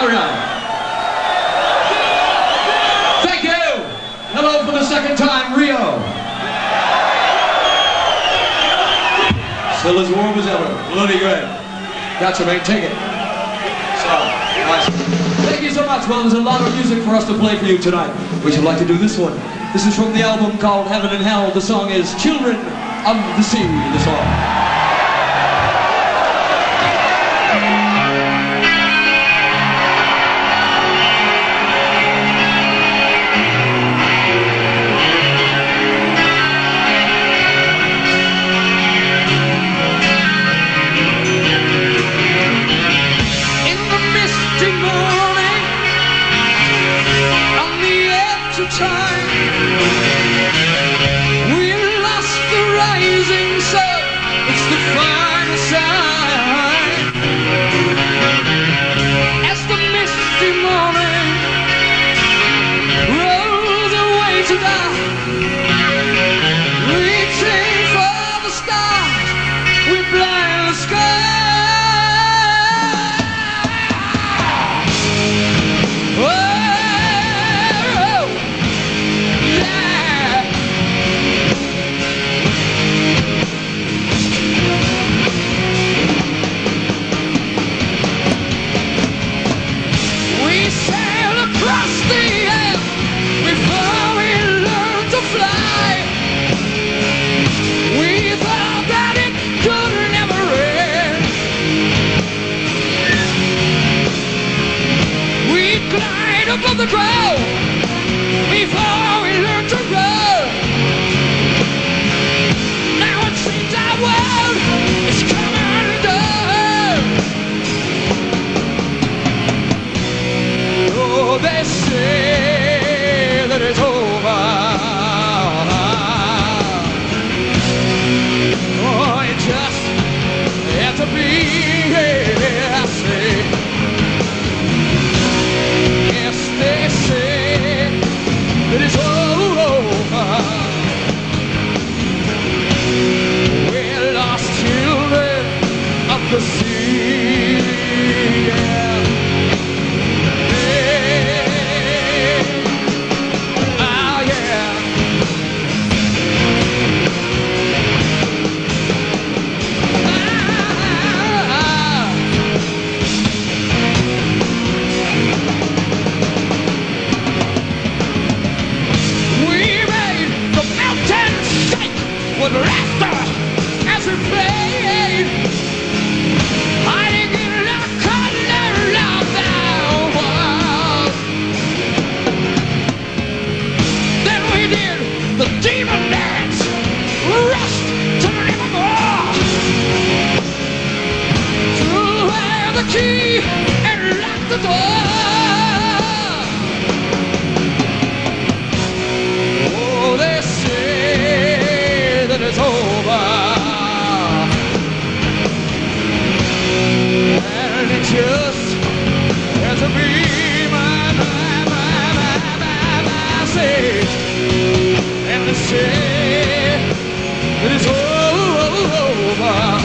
Carry on. Thank you. Hello for the second time, Rio. Still as warm as ever. Bloody good. Gotcha, mate. Take it. So, nice. Thank you so much. Well, there's a lot of music for us to play for you tonight. We should like to do this one. This is from the album called Heaven and Hell. The song is Children of the Sea. The song. Above the ground before we learn to run. Now it seems our world is coming undone. Oh, they say that it's over. Oh, you just have to be here, I say. They say that it's all over. We're lost children of the sea. Yeah. Hey. Oh, yeah. With laughter as we played, hiding in the corner of the world. Then we did the demon dance, rushed to the nevermore, threw away the key and locked the door. Oh, they say that it's over, and it just has to be my message, and to say that it's over.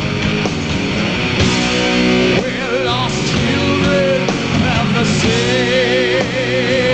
We're lost children of the sea.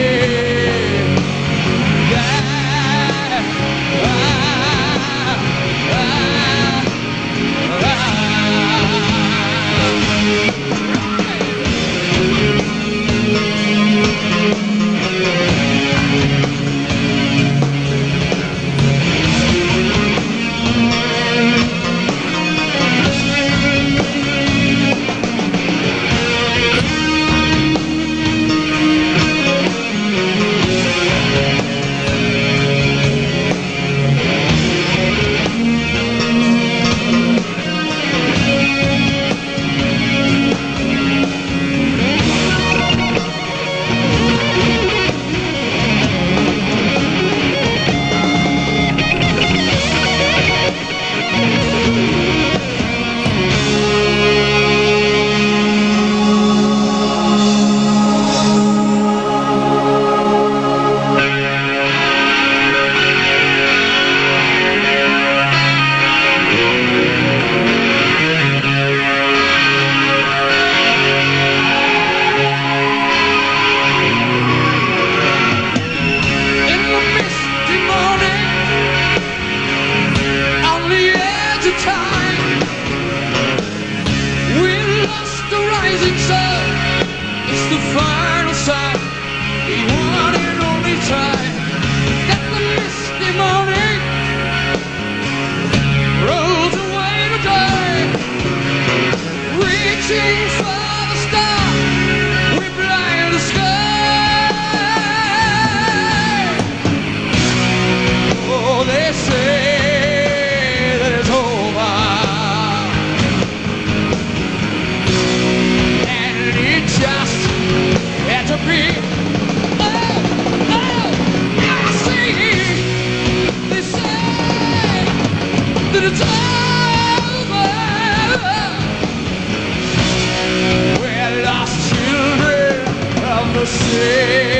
the same.